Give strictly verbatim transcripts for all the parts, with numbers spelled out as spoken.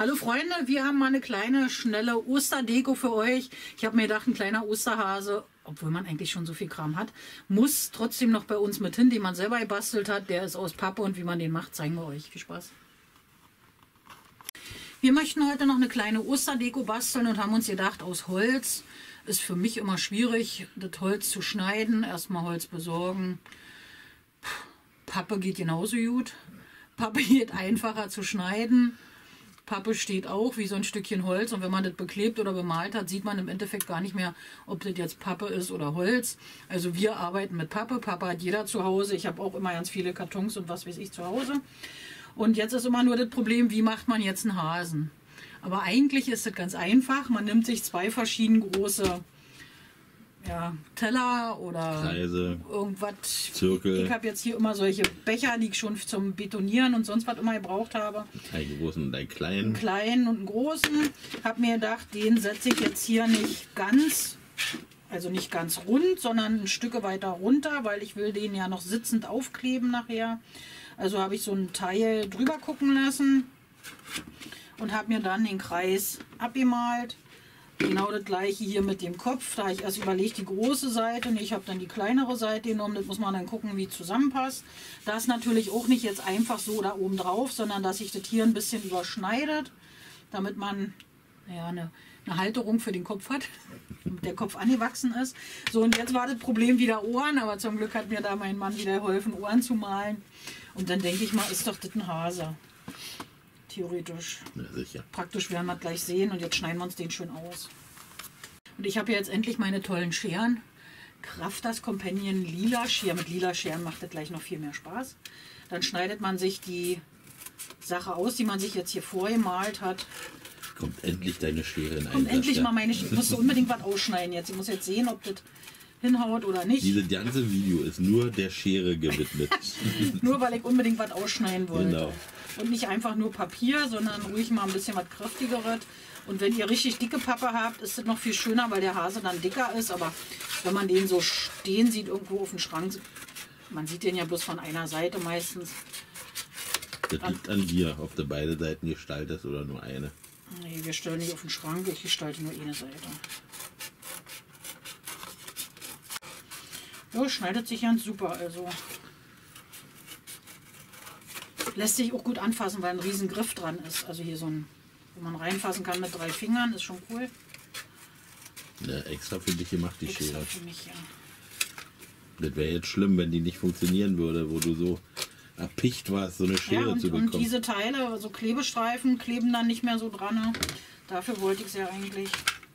Hallo Freunde, wir haben mal eine kleine, schnelle Osterdeko für euch. Ich habe mir gedacht, ein kleiner Osterhase, obwohl man eigentlich schon so viel Kram hat, muss trotzdem noch bei uns mit hin, den man selber gebastelt hat. Der ist aus Pappe und wie man den macht, zeigen wir euch. Viel Spaß. Wir möchten heute noch eine kleine Osterdeko basteln und haben uns gedacht, aus Holz ist für mich immer schwierig, das Holz zu schneiden. Erstmal Holz besorgen. Pappe geht genauso gut. Pappe geht einfacher zu schneiden. Pappe steht auch wie so ein Stückchen Holz und wenn man das beklebt oder bemalt hat, sieht man im Endeffekt gar nicht mehr, ob das jetzt Pappe ist oder Holz. Also wir arbeiten mit Pappe. Pappe hat jeder zu Hause. Ich habe auch immer ganz viele Kartons und was weiß ich zu Hause. Und jetzt ist immer nur das Problem, wie macht man jetzt einen Hasen? Aber eigentlich ist das ganz einfach. Man nimmt sich zwei verschiedene große ja, Teller oder Kreise, irgendwas. Zirkel. Ich habe jetzt hier immer solche Becher, die ich schon zum Betonieren und sonst was immer gebraucht habe. Einen großen und einen kleinen. Einen kleinen und einen großen. Habe mir gedacht, den setze ich jetzt hier nicht ganz, also nicht ganz rund, sondern ein Stück weiter runter, weil ich will den ja noch sitzend aufkleben nachher. Also habe ich so ein Teil drüber gucken lassen und habe mir dann den Kreis abgemalt. Genau das gleiche hier mit dem Kopf. Da habe ich erst überlegt, die große Seite und ich habe dann die kleinere Seite genommen. Das muss man dann gucken, wie es zusammenpasst. Das natürlich auch nicht jetzt einfach so da oben drauf, sondern dass sich das hier ein bisschen überschneidet, damit man ja, eine, eine Halterung für den Kopf hat, damit der Kopf angewachsen ist. So, und jetzt war das Problem wieder Ohren, aber zum Glück hat mir da mein Mann wieder geholfen, Ohren zu malen. Und dann denke ich mal, ist doch das ein Hase. Theoretisch. Ja, sicher. Praktisch werden wir gleich sehen und jetzt schneiden wir uns den schön aus. Und ich habe jetzt endlich meine tollen Scheren. Crafters Companion lila Scheren. Mit lila Scheren macht das gleich noch viel mehr Spaß. Dann schneidet man sich die Sache aus, die man sich jetzt hier vorgemalt hat. Kommt endlich deine Schere in Kommt Einsatz, endlich ja. mal meine Schere. Ich muss unbedingt was ausschneiden jetzt. Ich muss jetzt sehen, ob das hinhaut oder nicht. Dieses ganze Video ist nur der Schere gewidmet. Nur weil ich unbedingt was ausschneiden wollte. Genau. Und nicht einfach nur Papier, sondern ruhig mal ein bisschen was Kräftigeres. Und wenn ihr richtig dicke Pappe habt, ist das noch viel schöner, weil der Hase dann dicker ist. Aber wenn man den so stehen sieht, irgendwo auf dem Schrank, man sieht den ja bloß von einer Seite meistens. Das liegt an dir, ob du beide Seiten gestaltest oder nur eine. Nee, wir stellen nicht auf den Schrank, ich gestalte nur eine Seite. Ja, schneidet sich ganz super, also lässt sich auch gut anfassen, weil ein riesen Griff dran ist. Also hier so ein, wo man reinfassen kann mit drei Fingern, ist schon cool. Ja, extra für dich gemacht, die Extra Schere. für mich, ja. Das wäre jetzt schlimm, wenn die nicht funktionieren würde, wo du so erpicht warst, so eine Schere Ja, und, zu bekommen. und diese Teile, so Klebestreifen, kleben dann nicht mehr so dran. Dafür wollte ich es ja eigentlich.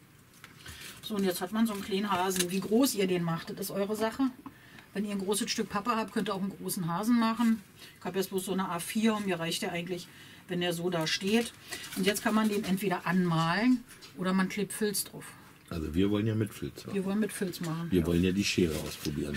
So, und jetzt hat man so einen kleinen Hasen. Wie groß ihr den macht, das ist eure Sache. Wenn ihr ein großes Stück Pappe habt, könnt ihr auch einen großen Hasen machen. Ich habe jetzt bloß so eine A vier und mir reicht der eigentlich, wenn der so da steht. Und jetzt kann man den entweder anmalen oder man klebt Filz drauf. Also wir wollen ja mit Filz machen. Wir wollen mit Filz machen. Wir wollen ja die Schere ausprobieren.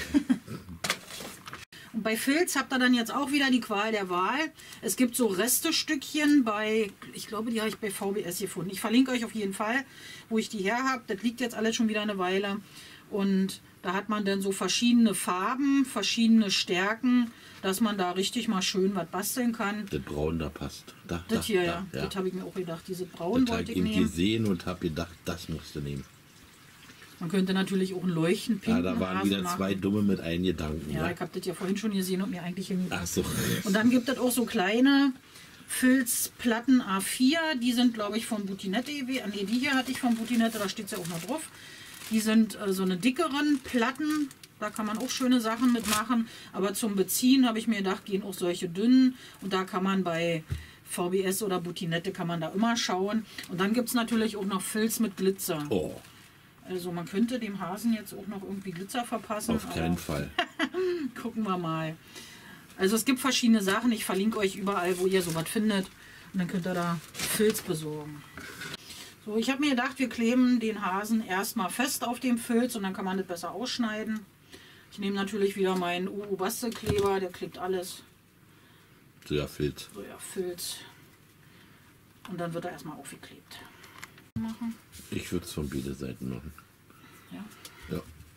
Und bei Filz habt ihr dann jetzt auch wieder die Qual der Wahl. Es gibt so Restestückchen bei, ich glaube, die habe ich bei V B S gefunden. Ich verlinke euch auf jeden Fall, wo ich die her habe. Das liegt jetzt alles schon wieder eine Weile. Und da hat man dann so verschiedene Farben, verschiedene Stärken, dass man da richtig mal schön was basteln kann. Das Braun da passt. Da, Das da, hier, da, ja. ja. Das habe ich mir auch gedacht. Diese Braun Das habe wollte ich ich eben nehmen. gesehen und habe gedacht, das musst du nehmen. Man könnte natürlich auch einen leuchten Ja, pinken da waren Hasen wieder machen. zwei Dumme mit einem Gedanken. Ja, Ja, ich habe das ja vorhin schon gesehen und mir eigentlich hin. Ach so. Und dann gibt es auch so kleine Filzplatten A vier, die sind, glaube ich, von Butinette. Nee, die hier hatte ich von Butinette, da steht es ja auch noch drauf. Die sind äh, so eine dickeren Platten, da kann man auch schöne Sachen mitmachen. Aber zum Beziehen habe ich mir gedacht, gehen auch solche dünnen. Und da kann man bei V B S oder Butinette kann man da immer schauen. Und dann gibt es natürlich auch noch Filz mit Glitzer. Oh, Also man könnte dem Hasen jetzt auch noch irgendwie Glitzer verpassen. auf keinen Fall. Gucken wir mal. Also es gibt verschiedene Sachen. Ich verlinke euch überall, wo ihr sowas findet. Und dann könnt ihr da Filz besorgen. So, ich habe mir gedacht, wir kleben den Hasen erstmal fest auf dem Filz und dann kann man das besser ausschneiden. Ich nehme natürlich wieder meinen U U-Bastelkleber, der klebt alles. So ja, Filz. So ja, Filz. Und dann wird er erstmal aufgeklebt. Machen. Ich würde es von beiden Seiten machen. Ja. Ja.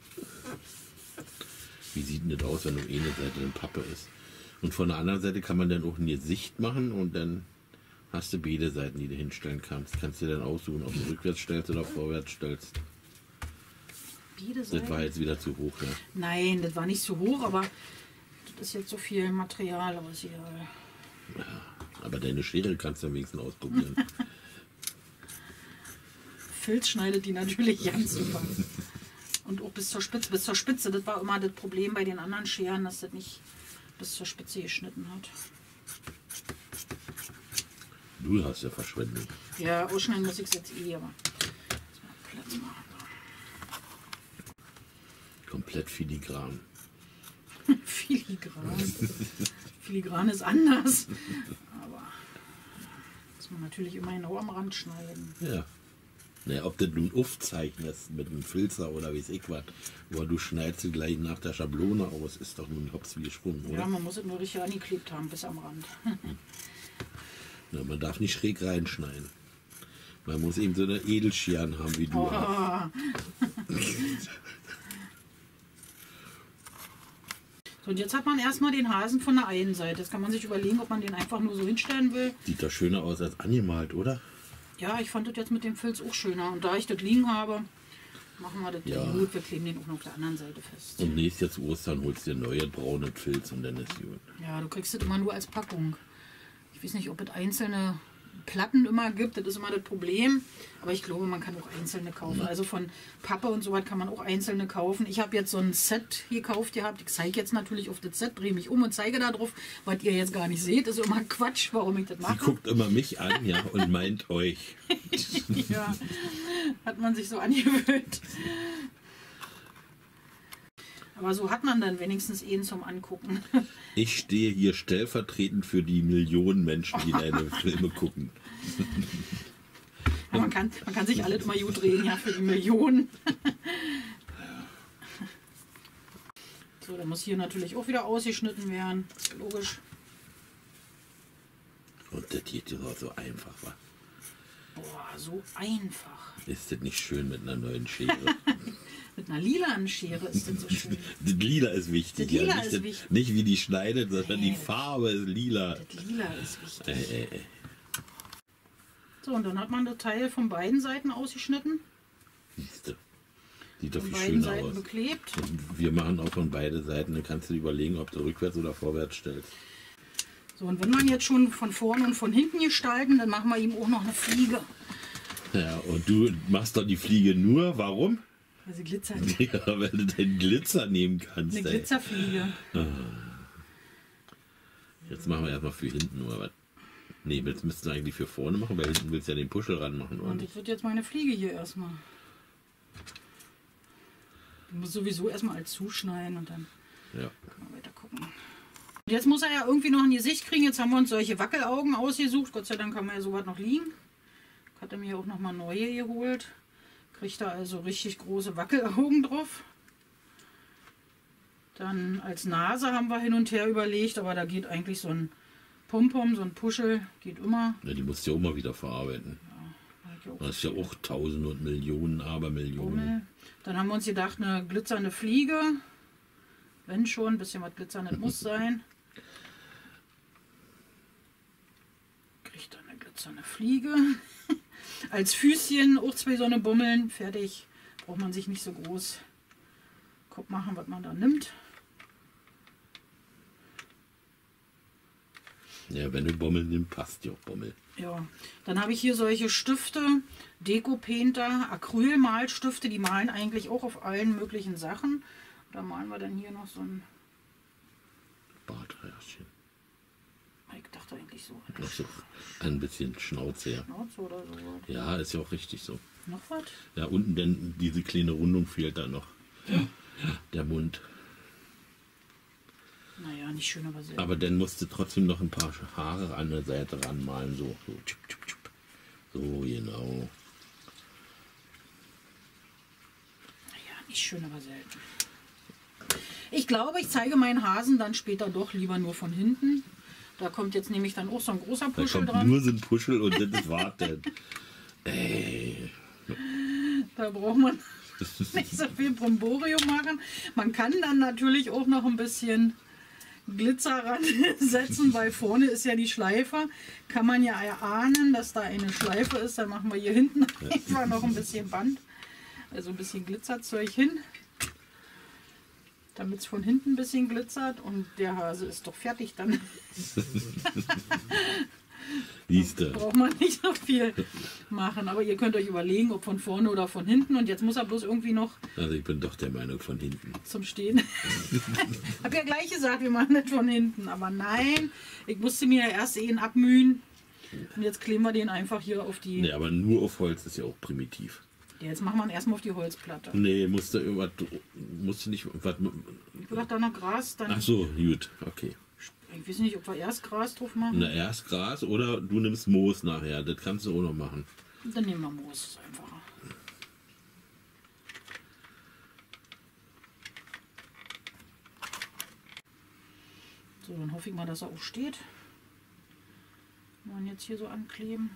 Wie sieht denn das aus, wenn um eine Seite eine Pappe ist? Und von der anderen Seite kann man dann auch ein Gesicht machen und dann Hast du beide Seiten, die du hinstellen kannst. Kannst du dann aussuchen, ob du rückwärts stellst oder vorwärts stellst. Beide Das Seiten? war jetzt wieder zu hoch, ja. Nein, das war nicht so hoch, aber das ist jetzt so viel Material, aber ist egal. Ja, aber deine Schere kannst du am wenigsten ausprobieren. Filz schneidet die natürlich ganz super. Und auch bis zur Spitze. Bis zur Spitze, das war immer das Problem bei den anderen Scheren, dass das nicht bis zur Spitze geschnitten hat. Du hast ja Verschwendung. Ja, ausschneiden muss ich es jetzt eh, aber Platz machen. Komplett filigran. Filigran. Filigran ist anders. Aber muss man natürlich immer genau am Rand schneiden. Ja. Naja, ob du nun aufzeichnest mit einem Filzer oder wie es ich was, aber du schneidest sie gleich nach der Schablone aus, ist doch nun hops wie gesprungen, oder? Ja, man muss es nur richtig angeklebt haben, bis am Rand. Ja, man darf nicht schräg reinschneiden. Man muss eben so eine Edelscheren haben wie du. Oh. Hast. So, und jetzt hat man erstmal den Hasen von der einen Seite. Jetzt kann man sich überlegen, ob man den einfach nur so hinstellen will. Sieht doch schöner aus als angemalt, oder? Ja, ich fand das jetzt mit dem Filz auch schöner. Und da ich das liegen habe, machen wir das Ja. gut. Wir kleben den auch noch auf der anderen Seite fest. Und nächstes Jahr zu Ostern holst du dir neue braune Filz und dann ist gut. Ja, du kriegst das immer nur als Packung. Ich weiß nicht, ob es einzelne Platten immer gibt, das ist immer das Problem. Aber ich glaube, man kann auch einzelne kaufen. Also von Pappe und so was kann man auch einzelne kaufen. Ich habe jetzt so ein Set gekauft gehabt. Ich zeige jetzt natürlich auf das Set, drehe mich um und zeige da drauf, was ihr jetzt gar nicht seht. Das ist immer Quatsch, warum ich das Sie mache. guckt immer mich an, ja, und meint euch. Ja, hat man sich so angewöhnt. Aber so hat man dann wenigstens ihn zum Angucken. Ich stehe hier stellvertretend für die Millionen Menschen, die deine Filme gucken. Ja, man, kann, man kann sich alles immer gut drehen, ja, für die Millionen. So, dann muss hier natürlich auch wieder ausgeschnitten werden. Logisch. Und das geht ja auch so einfach, wa? Boah, so einfach. Ist das nicht schön mit einer neuen Schere? Mit einer lilanen Schere ist das so schön. Das Lila ist wichtig. Das Lila ja. nicht, ist das, wichtig. nicht wie die schneidet, sondern Nee, die Farbe ist lila. Das Lila ist wichtig. Äh, äh, äh. So, und dann hat man das Teil von beiden Seiten ausgeschnitten. Siehst du. Sieht doch Von viel beiden schöner Seiten aus. beklebt. Wir machen auch von beiden Seiten, dann kannst du dir überlegen, ob du rückwärts oder vorwärts stellst. So, und wenn wir jetzt schon von vorne und von hinten gestalten, dann machen wir ihm auch noch eine Fliege. Ja, und du machst doch die Fliege nur, warum? Weil sie glitzert. Ja, weil du den Glitzer nehmen kannst. Eine Ey. Glitzerfliege. Jetzt machen wir erstmal für hinten nur was. Nee, jetzt müssten wir eigentlich für vorne machen, weil hinten willst du ja den Puschel ranmachen, oder Und nicht? ich würde jetzt meine Fliege hier erstmal. Ich muss sowieso erstmal als zuschneiden und dann Ja. können wir weiter gucken. Und jetzt muss er ja irgendwie noch ein Gesicht kriegen. Jetzt haben wir uns solche Wackelaugen ausgesucht. Gott sei Dank haben wir ja sowas noch liegen. Hat er mir auch noch mal neue geholt. Kriegt da also richtig große Wackelaugen drauf. Dann als Nase haben wir hin und her überlegt, aber da geht eigentlich so ein Pompom, so ein Puschel, geht immer. Ja, die musst du ja auch mal wieder verarbeiten. Das ist ja auch Tausende und Millionen, Abermillionen. Bummel. Dann haben wir uns gedacht, eine glitzernde Fliege. Wenn schon, ein bisschen was glitzerndes muss sein. Kriegt dann eine glitzernde Fliege. Als Füßchen auch zwei so eine Bummeln. Fertig. Braucht man sich nicht so groß Kopf machen, was man da nimmt. Ja, wenn du Bommel nimmst, passt dir auch Bommel. Ja, dann habe ich hier solche Stifte, Deko-Painter, Acrylmalstifte, die malen eigentlich auch auf allen möglichen Sachen. Da malen wir dann hier noch so ein, Barthärchen. ich dachte eigentlich so, Noch so ein bisschen Schnauze, ja. Schnauze oder so. Ja, ist ja auch richtig so. Noch was? Ja, unten denn diese kleine Rundung fehlt da noch. Der Mund. Naja, nicht schön, aber sehr. Aber dann musst du trotzdem noch ein paar Haare an der Seite ranmalen. So, so, tschip, tschip, tschip. So genau. Naja, nicht schön, aber selten. Ich glaube, ich zeige meinen Hasen dann später doch lieber nur von hinten. Da kommt jetzt nämlich dann auch so ein großer Da Puschel kommt dran. nur so ein Puschel und das ist warten. Ey. Da braucht man nicht so viel Bromborium machen. Man kann dann natürlich auch noch ein bisschen Glitzer ransetzen, weil vorne ist ja die Schleife. Kann man ja erahnen, dass da eine Schleife ist. Dann machen wir hier hinten einfach noch ein bisschen Band, also ein bisschen Glitzerzeug hin, damit es von hinten ein bisschen glitzert und der Hase ist doch fertig dann. Siehste. Braucht man nicht so viel machen, aber ihr könnt euch überlegen, ob von vorne oder von hinten. Und jetzt muss er bloß irgendwie noch Also ich bin doch der Meinung von hinten. zum Stehen. Hab ja gleich gesagt, wir machen das von hinten, aber nein, ich musste mir ja erst ihn abmühen und jetzt kleben wir den einfach hier auf die... Nee, aber nur auf Holz ist ja auch primitiv. Ja, jetzt machen wir ihn erstmal auf die Holzplatte. Nee, musste irgendwas, musste nicht, was, Ich will da noch Gras, dann... ach so, gut, okay. Ich weiß nicht, ob wir erst Gras drauf machen. Na, erst Gras oder du nimmst Moos nachher, das kannst du auch noch machen. Dann nehmen wir Moos, ist einfacher. So, dann hoffe ich mal, dass er auch steht. Und jetzt hier so ankleben.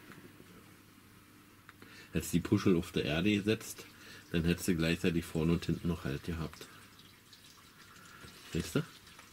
Hättest die Puschel auf der Erde gesetzt, dann hättest du gleichzeitig vorne und hinten noch Halt gehabt. Siehst du?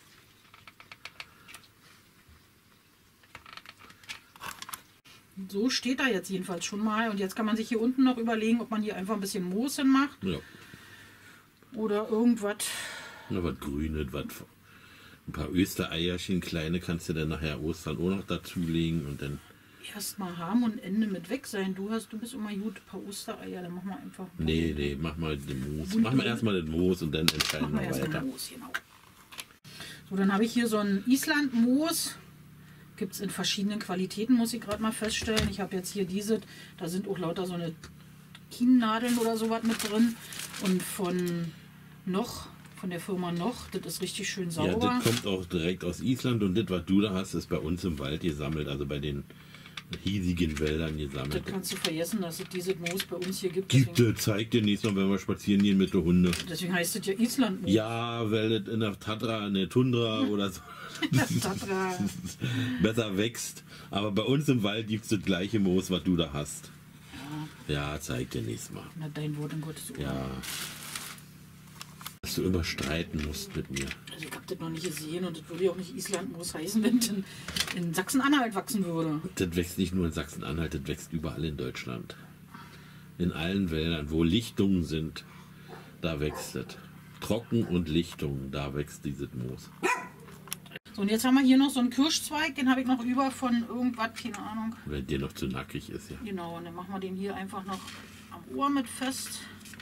So steht er jetzt jedenfalls schon mal. Und jetzt kann man sich hier unten noch überlegen, ob man hier einfach ein bisschen Moos hin macht. Ja. Oder irgendwas. Na, was Grünes, was. Ein paar Östereierchen, kleine, kannst du dann nachher Ostern auch noch dazulegen und dann. Erstmal haben und Ende mit weg sein. Du hast, du bist immer gut, ein paar Ostereier, dann machen wir einfach. Ein Nee, nee, mach mal den Moos. Mach mal erstmal den Moos und dann entscheiden machen wir wir erstmal weiter. Moos, genau. So, dann habe ich hier so ein Island-Moos. Gibt es in verschiedenen Qualitäten, muss ich gerade mal feststellen. Ich habe jetzt hier diese, da sind auch lauter so eine Kiennadeln oder sowas mit drin. Und von noch, von der Firma noch, das ist richtig schön Ja, sauber. das kommt auch direkt aus Island und das, was du da hast, ist bei uns im Wald gesammelt, also bei den hiesigen Wäldern Das gesammelt. kannst du vergessen, dass es dieses Moos bei uns hier gibt. Gibt Deswegen, es, zeig dir nächstes Mal, wenn wir spazieren gehen mit den Hunden. deswegen heißt es ja Island-Moos. Ja, weil das in der Tatra, in der Tundra oder so Tatra. besser wächst. Aber bei uns im Wald gibt es das gleiche Moos, was du da hast. Ja, zeig dir nächstes Mal. Na, dein Wort in Gottes Ohr. Ja. Dass du immer streiten musst mit mir. Also ich habe das noch nicht gesehen und das würde ja auch nicht Island-Moos heißen, wenn es in, in Sachsen-Anhalt wachsen würde. Das wächst nicht nur in Sachsen-Anhalt, das wächst überall in Deutschland. In allen Wäldern, wo Lichtungen sind, da wächst es. Trocken und Lichtungen, da wächst dieses Moos. So, und jetzt haben wir hier noch so einen Kirschzweig, den habe ich noch über von irgendwas, keine Ahnung. Wenn dir noch zu nackig ist, ja. Genau, und dann machen wir den hier einfach noch am Ohr mit fest.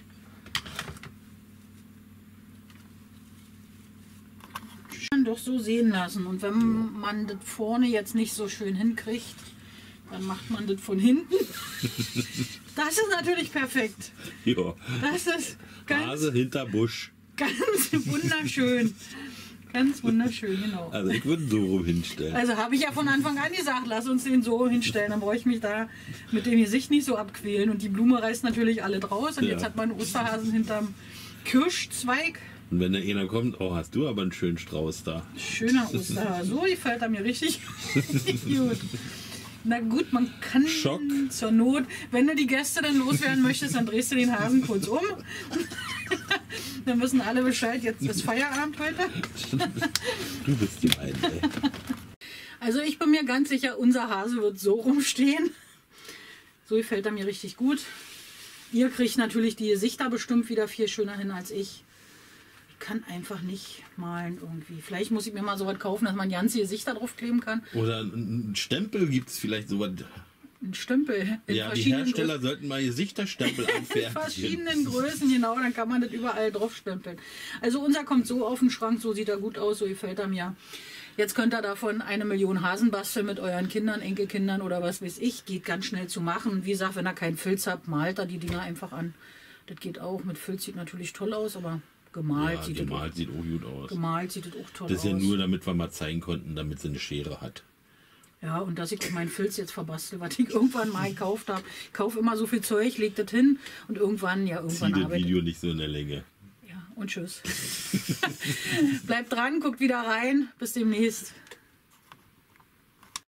Schön doch so sehen lassen. Und wenn man das vorne jetzt nicht so schön hinkriegt, dann macht man das von hinten. Das ist natürlich perfekt. Ja. Das ist ganz, Hase hinter Busch. ganz wunderschön. Ganz wunderschön, genau. Also ich würde so rum hinstellen. Also habe ich ja von Anfang an gesagt, lass uns den so hinstellen. Dann brauche ich mich da mit dem Gesicht nicht so abquälen. Und die Blume reißt natürlich alle draus. Und Ja. jetzt hat man einen Osterhasen hinterm Kirschzweig. Und wenn da einer kommt, oh, hast du aber einen schönen Strauß da. Schöner Osterhase. So gefällt er mir richtig gut. Na gut, man kann Schock. zur Not, wenn du die Gäste dann loswerden möchtest, dann drehst du den Hasen kurz um. Dann wissen alle Bescheid, jetzt ist Feierabend heute. Du bist die eine, ey. Also ich bin mir ganz sicher, unser Hase wird so rumstehen. So gefällt er mir richtig gut. Ihr kriegt natürlich die Gesichter bestimmt wieder viel schöner hin als ich. Ich kann einfach nicht malen irgendwie. Vielleicht muss ich mir mal so was kaufen, dass man ganze Gesichter draufkleben kann. Oder einen Stempel gibt es vielleicht sowas. Ein Stempel. In Ja, die verschiedenen Hersteller sollten mal Gesichterstempel In anfertigen. verschiedenen Größen, genau, dann kann man das überall draufstempeln. Also unser kommt so auf den Schrank, so sieht er gut aus, so gefällt er mir. Jetzt könnt ihr davon eine Million Hasen basteln mit euren Kindern, Enkelkindern oder was weiß ich. Geht ganz schnell zu machen. Wie gesagt, wenn ihr keinen Filz habt, malt er die Dinger einfach an. Das geht auch. Mit Filz sieht natürlich toll aus, aber gemalt, Ja, sieht, gemalt das sieht auch gut aus. auch, gemalt sieht das auch toll Das ist aus. ja nur, damit wir mal zeigen konnten, damit sie eine Schere hat. Ja, und dass ich meinen Filz jetzt verbastel, was ich irgendwann mal gekauft habe. Ich kaufe immer so viel Zeug, leg das hin und irgendwann, ja, Zieh irgendwann das arbeite Video nicht so in der Länge. Ja, und tschüss. Bleibt dran, guckt wieder rein. Bis demnächst.